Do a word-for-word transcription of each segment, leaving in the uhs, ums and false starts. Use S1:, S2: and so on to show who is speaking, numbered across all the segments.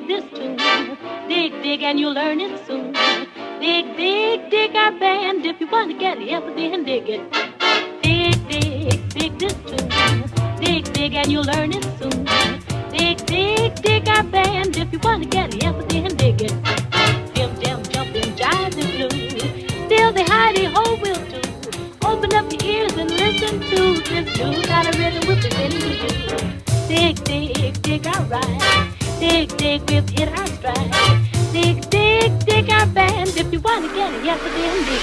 S1: this tune. Dig, dig, and you'll learn it soon. Dig, dig, dig our band. If you want to get help, then dig it. Dig, dig, dig this tune. Dig, dig, and you'll learn it soon. Dig, dig, dig our band. If you want to get help, then dig it. Jim, jam, jumping, jive and blue. Still the hidey-ho will do. Open up your ears and listen to this tune. Got a rhythm with the rhythm to do. Dig, dig, dig our ride. Dig, dig, we've hit our stride. Dig, dig, dig our band. If you want to get it, yes, then dig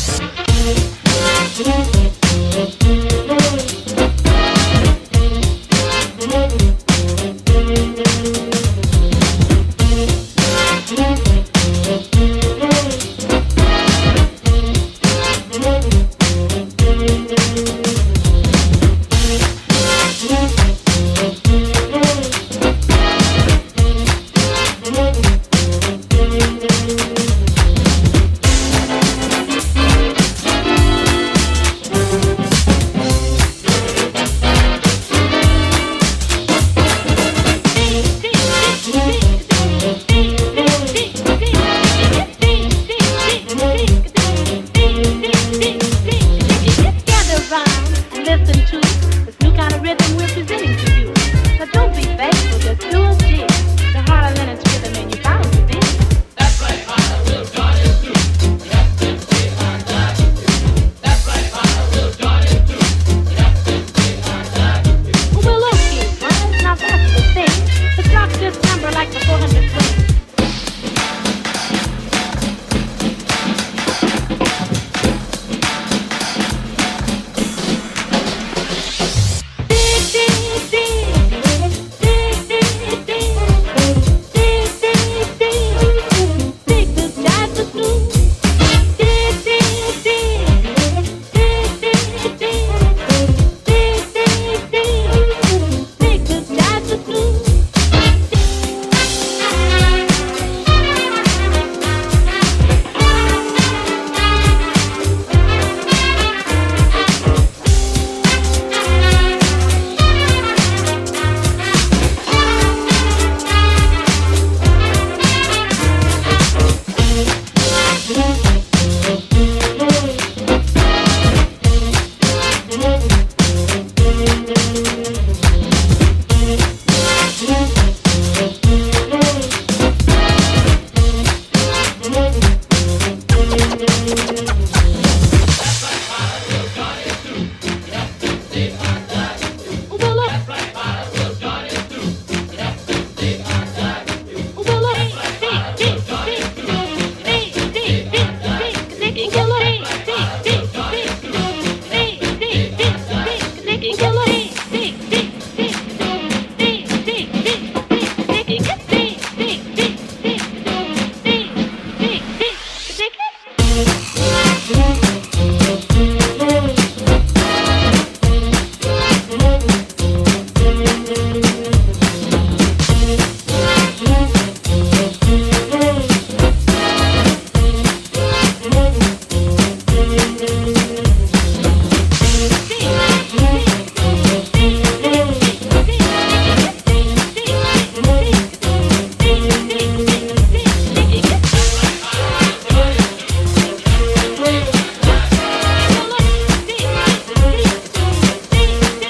S1: it.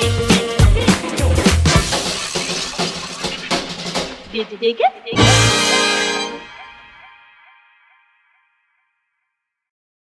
S2: Did you dig it? Dig it?